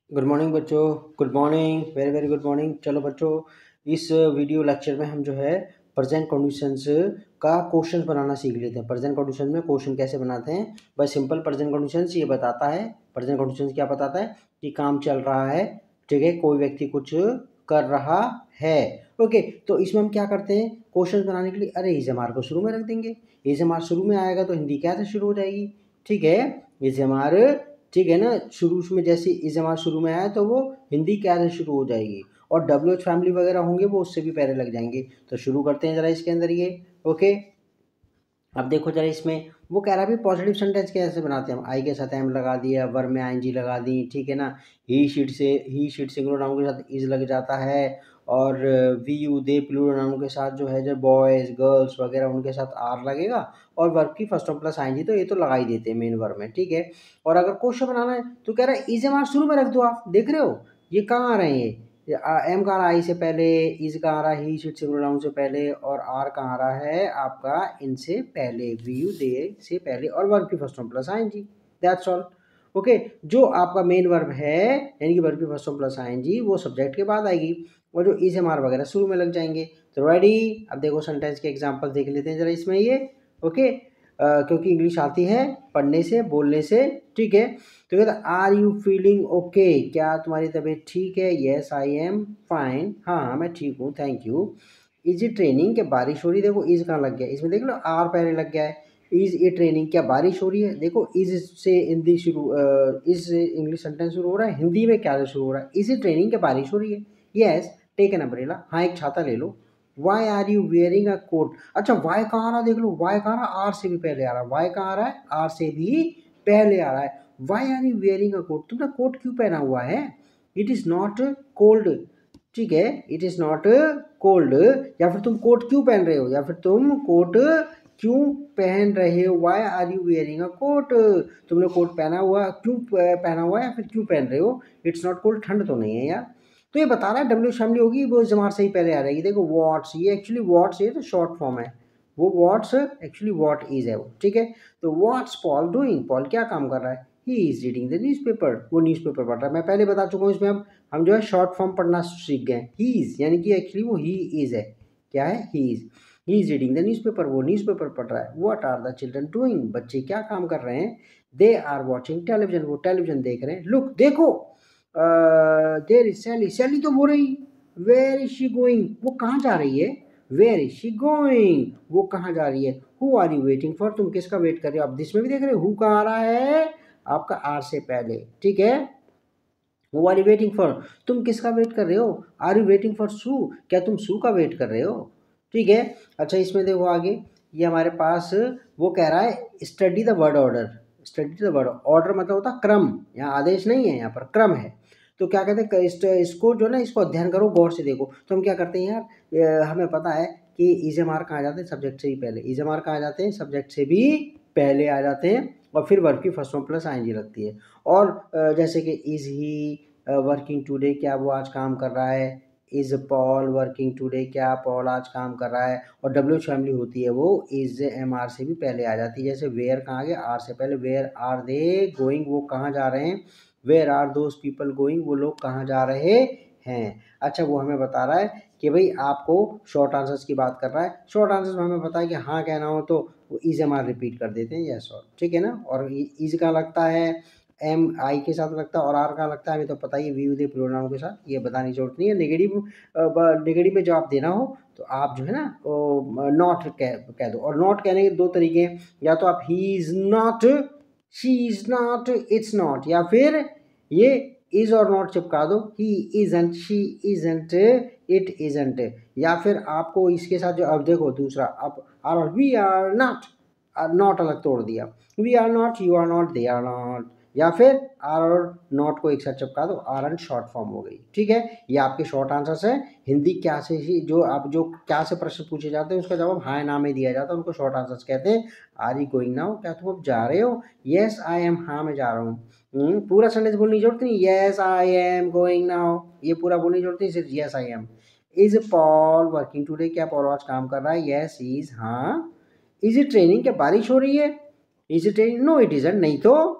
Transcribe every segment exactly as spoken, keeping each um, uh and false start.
Good morning बच्चों। Good morning, very very good morning. चलो बच्चों, इस वीडियो लेक्चर में हम जो है प्रेजेंट कंडीशंस का क्वेश्चन बनाना सीख लेते हैं। प्रेजेंट कंडीशन में क्वेश्चन कैसे बनाते हैं, बस सिंपल प्रेजेंट कंडीशंस ये बताता है। प्रेजेंट कंडीशंस क्या बताता है कि काम चल रहा है, ठीक है, कोई व्यक्ति कुछ कर रहा है। ओके, तो इसमें हम क्या करते हैं, क्वेश्चन बनाने के लिए अरे इज एम आर को शुरू में रख देंगे। इज एम आर शुरू में आएगा तो हिंदी क्या से शुरू हो जाएगी, ठीक है, इज एम आर, ठीक है ना। शुरू में जैसे इज एम आर शुरू में आया तो वो हिंदी क्या से शुरू हो जाएगी, और डब्ल्यू एच फैमिली वगैरह होंगे वो उससे भी पहले लग जाएंगे। तो शुरू करते हैं जरा इसके अंदर ये। ओके, अब देखो जरा इसमें वो कह रहा है पॉजिटिव सेंटेंस कैसे बनाते हैं हम। आई के साथ एम लगा दिया, वर्ब में आई एन जी लगा दी, ठीक है ना। ही शीट से ही शीट सिंगुलर नाउन के साथ इज लग जाता है, और we you they plural noun के साथ जो है जो बॉयज गर्ल्स वगैरह उनके साथ आर लगेगा, और वर्ब की first of plus I N G तो ये तो लगा ही देते हैं मेन वर्ब में, ठीक है। और अगर क्वेश्चन बनाना है तो कह रहा है इज एम आर शुरू में रख दो। आप देख रहे हो ये कहाँ आ रहे हैं, ये एम का आ रहा है आई से पहले, इज का आ रहा है ही शीट सिंगुलर नाउन से पहले, और आर का आ रहा है आपका इनसे पहले, वी यू दे से पहले, और वर्ब की first of plus I N G. That's all. Okay, जो आपका मेन वर्ब है यानी कि वर्ब की first of plus I N G वो सब्जेक्ट के बाद आएगी, और जो इज एम आर वगैरह शुरू में लग जाएंगे। तो रेडी, अब देखो सेंटेंस के एग्जांपल देख लेते हैं जरा इसमें ये। ओके, क्योंकि इंग्लिश आती है पढ़ने से बोलने से, ठीक है। तो कहता आर यू फीलिंग ओके, क्या तुम्हारी तबीयत ठीक है। येस आई एम फाइन, हाँ हाँ मैं ठीक हूँ, thank you. Is it training, क्या बारिश हो रही है। देखो इज कहाँ लग गया, इसमें देख लो आर पहले लग गया है। इज इट ट्रेनिंग, क्या बारिश हो रही है। देखो इज से हिंदी शुरू, इज से इंग्लिश सेंटेंस शुरू हो रहा है, हिंदी में क्या से शुरू हो रहा है, इज इट ट्रेनिंग, क्या बारिश हो रही है। येस टेक एन अम्ब्रेला, हाँ एक छाता ले लो। Why are you wearing a coat, अच्छा वाई कहाँ आ रहा, देख लो वाई कहाँ आ रहा, आर से भी पहले आ रहा है। वाई कहाँ आ रहा है, आर से भी पहले आ रहा है। Why are you wearing a coat, तुमने कोट क्यों पहना हुआ है। इट इज़ नॉट कोल्ड, ठीक है, इट इज़ नॉट कोल्ड, या फिर तुम कोट क्यों पहन रहे हो, या फिर तुम कोट क्यों पहन रहे हो। Why are you wearing a coat, तुमने कोट पहना हुआ क्यों पहना हुआ है, या फिर क्यों पहन रहे हो। इट्स नॉट कोल्ड, ठंड तो नहीं है यार। तो ये बता रहा है डब्ल्यू शामिल होगी वो जमार से ही पहले आ जाएगी। देखो वॉट्स, ये एक्चुअली वॉट्स ये तो शॉर्ट फॉर्म है, वो वॉट्स एक्चुअली वॉट इज है वो, ठीक है। तो वॉट्स पॉल डूइंग, पॉल क्या काम कर रहा है। He is reading the newspaper, वो न्यूज़पेपर पढ़ रहा है। मैं पहले बता चुका हूँ इसमें, अब हम जो है शॉर्ट फॉर्म पढ़ना सीख गए। ही इज यानी कि एक्चुअली वो ही इज है, क्या है, he is. He is reading the newspaper, वो न्यूज़पेपर पढ़ रहा है। What are the children doing, बच्चे क्या काम कर रहे हैं। दे आर वॉचिंग टेलीविजन, वो टेलीविजन देख रहे हैं। लुक देखो, देर इज सैली, सैली तो बोल रही। वेयर इज शी गोइंग, वो कहाँ जा रही है। वेयर इज शी गोइंग, वो कहाँ जा रही है। Who are you waiting for, तुम किसका वेट कर रहे हो। अब इसमें भी देख रहे हो हु कहाँ आ रहा है, आपका आर से पहले, ठीक है। Who are you waiting for, तुम किसका वेट कर रहे हो। Are you waiting for Sue, क्या तुम सू का वेट कर रहे हो, ठीक है। अच्छा इसमें देखो आगे, ये हमारे पास वो कह रहा है study the word order. Study the word order मतलब होता क्रम, यहाँ आदेश नहीं है, यहाँ पर क्रम है। तो क्या कहते हैं इस, इसको जो ना इसको अध्ययन करो गौर से देखो। तो हम क्या करते हैं यार, हमें पता है कि इज एम आर कहाँ आ जाते हैं, सब्जेक्ट से ही पहले। इज एम आर कहाँ आ जाते हैं, सब्जेक्ट से भी पहले आ जाते हैं, और फिर वर्ब की first form plus I N G लगती है। और जैसे कि इज ही वर्किंग टुडे, क्या वो आज काम कर रहा है। इज पॉल वर्किंग टुडे, क्या पॉल आज काम कर रहा है। और डब्ल्यू फैमिली होती है वो इज एम आर से भी पहले आ जाती है। जैसे वेयर कहाँ आ गया, आर से पहले। वेयर आर दे गोइंग, वो कहाँ जा रहे हैं। Where are those people going, वो लोग कहाँ जा रहे हैं। अच्छा वो हमें बता रहा है कि भाई आपको शॉर्ट आंसर्स की बात कर रहा है। शॉर्ट आंसर्स में हमें पता है कि हाँ कहना हो तो वो इज एम आर रिपीट कर देते हैं, यस और, ठीक है ना। और इज का लगता है एम आई के साथ लगता है, और आर का लगता है हमें तो पता ही है वी यू दे प्रोनाउन के साथ, ये बताने की जरूरत नहीं है। नेगेटिव नेगेटिव में जवाब देना हो तो आप जो है ना नॉट कह कह दो। और नॉट कहने के दो तरीके हैं, या तो आप he is not, she is not, it's not, या फिर ये इज और नॉट चिपका दो, he isn't, she isn't, it isn't. या फिर आपको इसके साथ जो, अब देखो दूसरा, अब are we are not, not अलग तोड़ दिया, we are not, you are not, they are not. या फिर आर और नॉट को एक साथ चिपका दो, आर एंड शॉर्ट फॉर्म हो गई, ठीक है। ये आपके शॉर्ट आंसर्स है। हिंदी क्या से ही जो आप जो क्या से प्रश्न पूछे जाते हैं उसका जवाब हाँ ना में दिया जाता है, उनको शॉर्ट आंसर्स कहते हैं। आर यू गोइंग नाउ, क्या तुम अब जा रहे हो। येस आई एम, हाँ मैं जा रहा हूँ। पूरा सेंटेंस बोलने की जरूरत नहीं, yes I am going now, ये पूरा बोलने की जरूरत नहीं, सिर्फ yes I am. Is Paul working today, क्या पॉल आज काम कर रहा है। येस इज, हाँ। इज इट ट्रेनिंग, क्या बारिश हो रही है। Is it training, no it isn't, नहीं तो।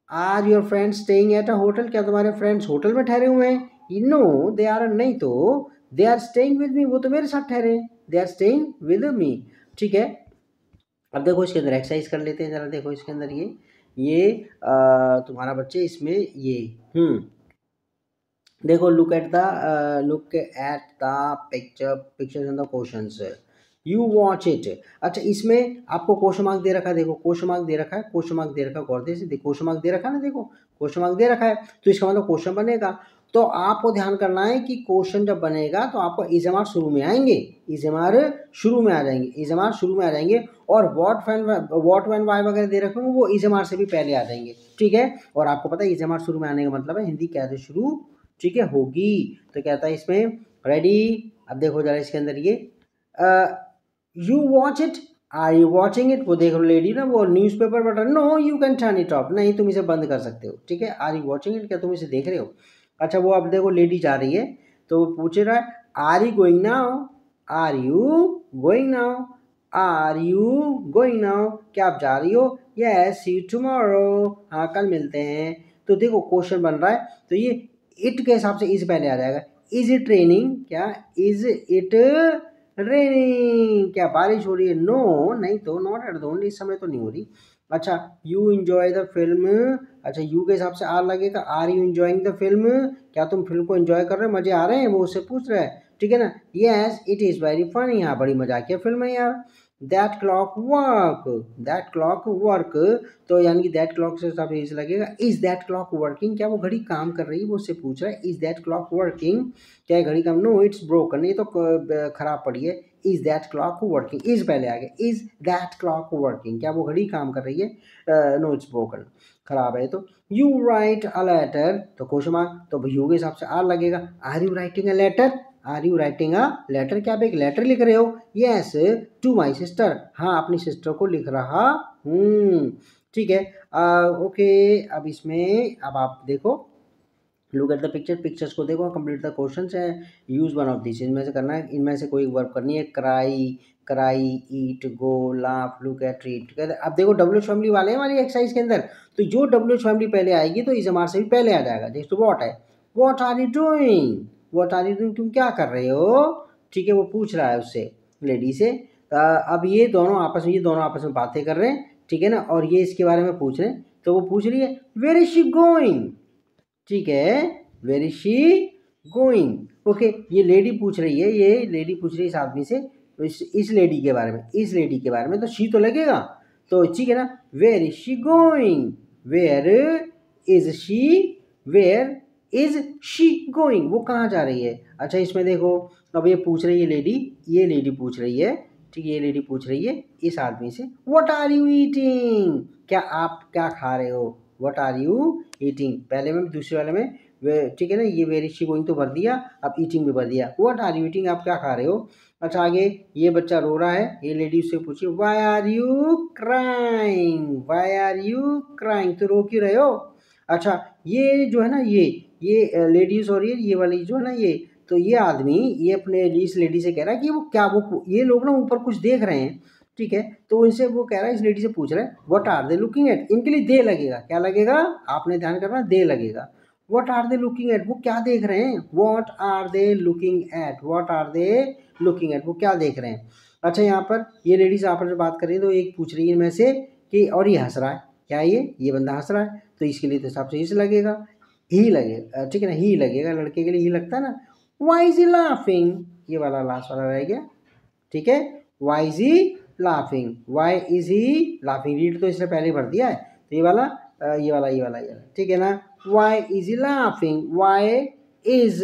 Are your friends staying at a hotel, क्या तुम्हारे फ्रेंड्स होटल में ठहरे हुए हैं? नो दे आर, नहीं तो they are staying with me, वो तो मेरे साथ ठहरे हैं, they are staying with me. ठीक है, अब देखो इसके अंदर एक्सरसाइज कर लेते हैं जरा। देखो इसके अंदर ये ये आ, तुम्हारा बच्चे इसमें ये हम्म देखो, look at the look at the picture pictures and the questions, you watch it. अच्छा, इसमें आपको क्वेश्चन मार्क दे रखा है, देखो क्वेश्चन मार्क दे रखा है, क्वेश्चन मार्क दे रखा है, गौर से देखो क्वेश्चन मार्क दे रखा है ना, देखो क्वेश्चन मार्क दे रखा है, तो इसका मतलब क्वेश्चन बनेगा। तो आपको ध्यान करना है कि क्वेश्चन जब बनेगा तो आपको इजमार शुरू में आएंगे, इजमार शुरू में आ जाएंगे, इजमार शुरू में आ जाएंगे, और what when what when why वगैरह दे रखे होंगे वो इजमार से भी पहले आ जाएंगे। ठीक है, और आपको पता है इजमार शुरू में आने का मतलब है हिंदी कैसे शुरू, ठीक है, होगी। तो कहता है इसमें रेडी। अब देखो जरा इसके अंदर ये you watch it, are you watching it, वो देख लो लेडी ना, वो newspaper button, no you can turn it off, नहीं तुम इसे बंद कर सकते हो। ठीक है, आर यू वॉचिंग इट, क्या तुम इसे देख रहे हो? अच्छा, वो अब देखो लेडी जा रही है, तो वो पूछ रहा है are you going now, are you going now, are you going now, क्या आप जा रही हो? यस सी यू टुमारो, हाँ कल मिलते हैं। तो देखो क्वेश्चन बन रहा है, तो ये इट के हिसाब से इज पहले आ जाएगा। इज इट रेनिंग, क्या इज इट रेनिंग, क्या बारिश हो रही है? नो no, नहीं तो नॉट एट द इस समय तो नहीं हो रही। अच्छा, यू इंजॉय द फिल्म, अच्छा यू के हिसाब से आर लगेगा, are you enjoying the film, क्या तुम फिल्म को एंजॉय कर रहे हो, मजे आ रहे हैं, वो उससे पूछ रहा है। ठीक है ना, yes it is very funny, हाँ बड़ी मजाकिया फिल्म है यार। That clock work, that clock work, तो यानी कि दैट क्लॉक से सब इज लगेगा। इज दैट क्लॉक वर्किंग, क्या वो घड़ी काम कर रही है, वो उससे पूछ रहा है इज दैट क्लॉक वर्किंग, क्या घड़ी काम? नो इट्स ब्रोकन, ये तो खराब पड़ी है। Is that clock working, is पहले आ गया, इज दैट क्लॉक वर्किंग, क्या वो घड़ी काम कर रही है? नो इट्स ब्रोकन, खराब है। तो यू राइट अ लेटर, तो क्वेश्चन मार्क, तो यू के हिसाब से आर लगेगा। Are you writing a letter, are you writing a letter, क्या आप एक लेटर लिख रहे हो? यस टू माई सिस्टर, हाँ अपनी सिस्टर को लिख रहा हूँ। ठीक है, ओके। अब इसमें अब आप देखो, look at the picture, pictures को देखो, कंप्लीट द क्वेश्चंस है, यूज वन ऑफ दिस, इनमें से करना है, इनमें से कोई वर्ब करनी है। Cry, cry, eat, go, laugh, look at, read. अब देखो डब्ल्यू एच फैमिली वाले हैं हमारी एक्सरसाइज के अंदर, तो जो डब्ल्यू एच फैमिली पहले आएगी तो इस हमारे से भी पहले आ जाएगा। जैसे वॉट है, what are you doing, what are you doing, तुम क्या कर रहे हो? ठीक है, वो पूछ रहा है उससे, लेडी से। अब ये दोनों आपस में ये दोनों आपस में बातें कर रहे हैं, ठीक है ना, और ये इसके बारे में पूछ रहे हैं, तो वो पूछ रही है वेयर इज शी गोइंग, ठीक है, where is she going. Okay, ये लेडी पूछ रही है, ये लेडी पूछ रही है इस आदमी से, इस, इस लेडी के बारे में, इस लेडी के बारे में, तो शी तो लगेगा, तो ठीक है ना, where is she going, where is she, where is she going, वो कहाँ जा रही है? अच्छा, इसमें देखो, अब ये पूछ रही है लेडी, ये लेडी पूछ रही है, ठीक है, ये लेडी पूछ रही है इस आदमी से व्हाट आर यू ईटिंग, क्या आप क्या खा रहे हो? व्हाट आर यू ईटिंग, पहले में दूसरे वाले में, ठीक है ना, ये वेर इज शी गोइंग तो भर दिया, अब ईटिंग भी भर दिया। व्हाट आर यू ईटिंग, आप क्या खा रहे हो? अच्छा, आगे ये बच्चा रो रहा है, ये लेडी उससे पूछी why are you crying, why are you crying, तो रो क्यों रहे हो? अच्छा, ये जो है ना, ये ये लेडीज और ये ये वाली जो है ना, ये तो ये आदमी ये अपने इस लेडी से कह रहा है कि वो क्या, वो ये लोग ना ऊपर कुछ देख रहे हैं, ठीक है, तो इनसे वो कह रहा है, इस लेडी से पूछ रहा है what are they looking at, इनके लिए दे लगेगा, क्या लगेगा? आपने ध्यान करना, दे लगेगा। What are they looking at, वो क्या देख रहे हैं? What are they looking at, what are they looking at, वो क्या देख रहे हैं? अच्छा, यहाँ पर ये लेडीज आपस में बात कर रही है, तो एक पूछ रही है इनमें से कि और ये हंस रहा है, क्या ये ये बंदा हंस रहा है, तो इसके लिए तो हिसाब से इस लगेगा, ही लगेगा, ठीक है ना, ही लगेगा, लड़के के लिए ही लगता है ना। वाई इज ही लाफिंग, ये वाला लास्ट वाला रह गया, ठीक है, why is he laughing, why is he laughing, read तो इसने पहले भर दिया है, तो ये वाला ये वाला ये वाला ये वाला, ठीक है ना, why is he laughing, why is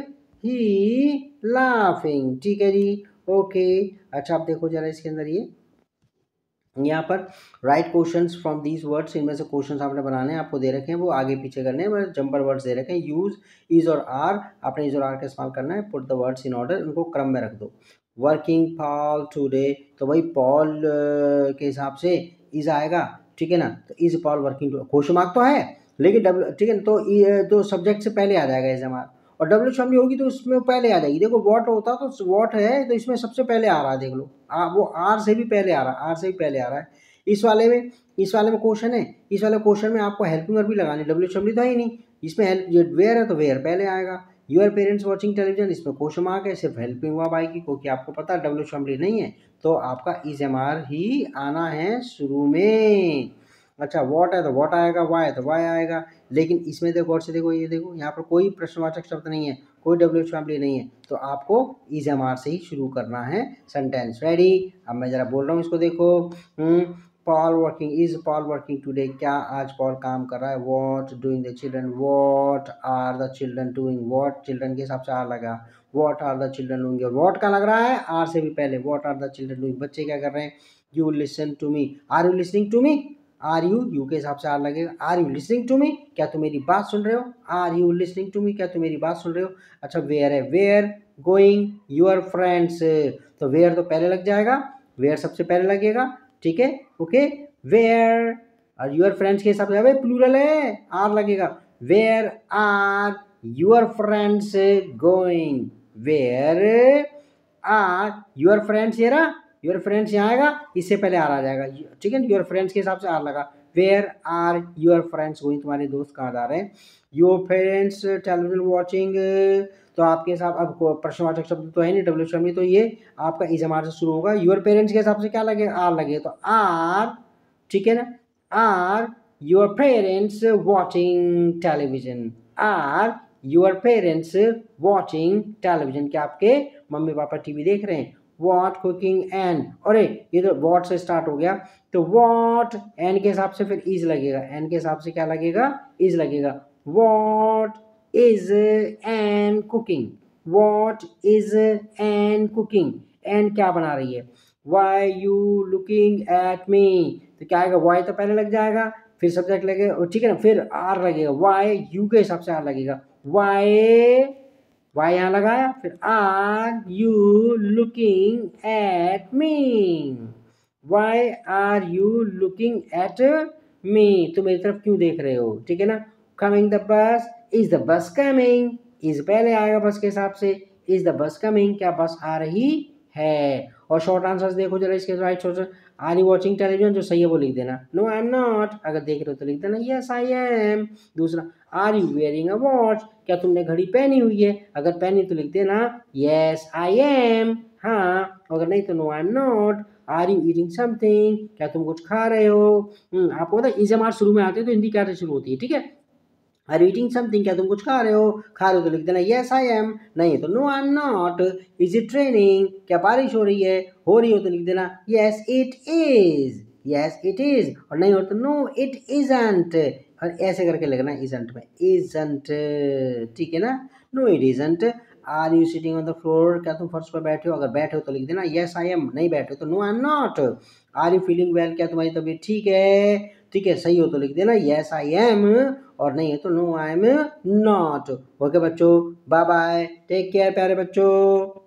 he laughing, ठीक है जी, ओके। अच्छा, आप देखो जरा इसके अंदर ये यहाँ पर write questions from these words, इनमें से क्वेश्चंस आपने बनाने हैं, आपको दे रखे हैं, वो आगे पीछे करने हैं, मतलब जंपर वर्ड्स दे रखे हैं। यूज इज और आर, आपने इज और आर का इस्तेमाल करना है। Put the words in order, उनको क्रम में रख दो। वर्किंग पॉल टुडे, तो भाई पॉल के हिसाब से इज आएगा, ठीक है ना, तो is Paul working to, question mark तो है लेकिन डब्ल्यू, ठीक है, तो तो सब्जेक्ट से पहले आ जाएगा इज हमारा, और डब्ल्यू शामिल होगी तो उसमें पहले आ जाएगी। देखो वॉट होता तो वॉट है, तो इसमें सबसे पहले आ रहा है, देख लो आ, वो आर से भी पहले आ रहा है, आर से भी पहले आ रहा है। इस वाले में इस वाले में क्वेश्चन है, इस वाले क्वेश्चन में आपको हेल्पिंग वर्ब भी लगानी, डब्ल्यू एच डब्ल्यू तो है ही नहीं, इसमें हेल्प वेयर है तो वेयर पहले आएगा। यूर पेरेंट्स वॉचिंग टेलीविजन, इसमें क्वेश्चन मार्क है, सिर्फ हेल्पिंग वर्ब आएगी क्योंकि आपको पता है डब्ल्यू एच डब्ल्यू नहीं है, तो आपका इज एम आर ही आना है शुरू में। अच्छा वॉट है तो वॉट आएगा, वाई है तो वाई आएगा, लेकिन इसमें देखो गौर से देखो, ये देखो यहाँ पर कोई प्रश्नवाचक शब्द नहीं है, कोई डब्ल्यू एच फैमिली नहीं है, तो आपको इज एम आर से ही शुरू करना है सेंटेंस। रेडी, अब मैं जरा बोल रहा हूँ इसको देखो। Paul working, is Paul working today, क्या आज पॉल काम कर रहा है। What doing the children, what are the children doing, what children के हिसाब से आर लगा, what are the children doing, what का लग रहा है आर से भी पहले, what are the children doing, बच्चे क्या कर रहे हैं। You listen to me, are you listening to me, are you you के हिसाब से आर लगेगा। Are you listening to me, क्या तुम मेरी बात सुन रहे हो, are you listening to me, क्या तुम मेरी बात सुन रहे हो। अच्छा वेयर है, वेयर गोइंग योर फ्रेंड्स, तो वेयर तो पहले लग जाएगा, वेयर सबसे पहले लगेगा, ठीक है ओके। वेयर और यूर फ्रेंड्स के हिसाब से प्लूरल है, आर लगेगा। Where are your friends going, where are your friends, ये रहा योर फ्रेंड्स यहाँ आएगा, इससे पहले आर आ जाएगा, ठीक है। योर फ्रेंड्स के हिसाब से आर लगा। Where are your friends going, तुम्हारे दोस्त कहाँ जा रहे हैं। योर पेरेंट्स टेलीविजन वॉचिंग, तो आपके हिसाब, अब प्रश्नवाचक शब्द तो है नहीं डब्ल्यू शब्द, तो ये आपका इज एम आर से शुरू होगा। योर पेरेंट्स के हिसाब से क्या लगे, आर लगे, तो आर, ठीक है ना। Are your parents watching television, are your parents watching television, क्या आपके मम्मी पापा टीवी देख रहे हैं। वॉट कुकिंग एंड, अरे ये तो वॉट से स्टार्ट हो गया, तो वॉट एन के हिसाब से फिर इज लगेगा, एन के हिसाब से क्या लगेगा, इज लगेगा। What is Ann cooking, what is Ann cooking, Ann क्या बना रही है। Why you looking at me, तो क्या आएगा, वाई तो पहले लग जाएगा, फिर सब्जेक्ट लगेगा, ठीक है ना, फिर आर लगेगा, वाई यू के हिसाब से आर लगेगा। वाई वाई यहाँ लगाया, फिर are you looking at me, why are you looking at me, तो मेरी तरफ क्यों देख रहे हो, ठीक है ना। Coming the bus, is the bus coming, is पहले आएगा बस के हिसाब से, इज द बस कमिंग, क्या बस आ रही है। और शॉर्ट आंसर्स देखो जरा इसके, write short, are you watching television, जो सही है वो लिख देना, नो आई एम नॉट, अगर देख रहे हो तो लिख देना यस आई एम। दूसरा, are you wearing a watch, क्या तुमने घड़ी पहनी हुई है, अगर पहनी तो लिख देना यस आई एम, हाँ, अगर नहीं तो no I am not. Are you eating something, क्या तुम कुछ खा रहे हो। आपको पता है इज एम आर शुरू में आते हैं तो हिंदी क्या से शुरू होती है, ठीक है। आर यू ईटिंग समथिंग, क्या तुम कुछ खा रहे हो, खा रहे हो तो लिख देना यस आई एम, नहीं तो no I am not. Is it training, क्या बारिश हो रही है, हो रही हो तो लिख देना yes it is, yes it is, और नहीं हो तो नो इट इजंट, और ऐसे करके लिखना इजंट में, इजंट, ठीक है ना, no it isn't. Are you sitting on the floor, क्या तुम फर्श पर बैठे हो, अगर बैठे हो तो लिख देना यस आई एम, नहीं बैठे हो तो no I am not. Are you feeling well, क्या तुम्हारी तबीयत ठीक है, ठीक है, सही हो तो लिख देना यस आई एम, और नहीं है तो no I am not. Okay बच्चों, बाय बाय, टेक केयर प्यारे बच्चों।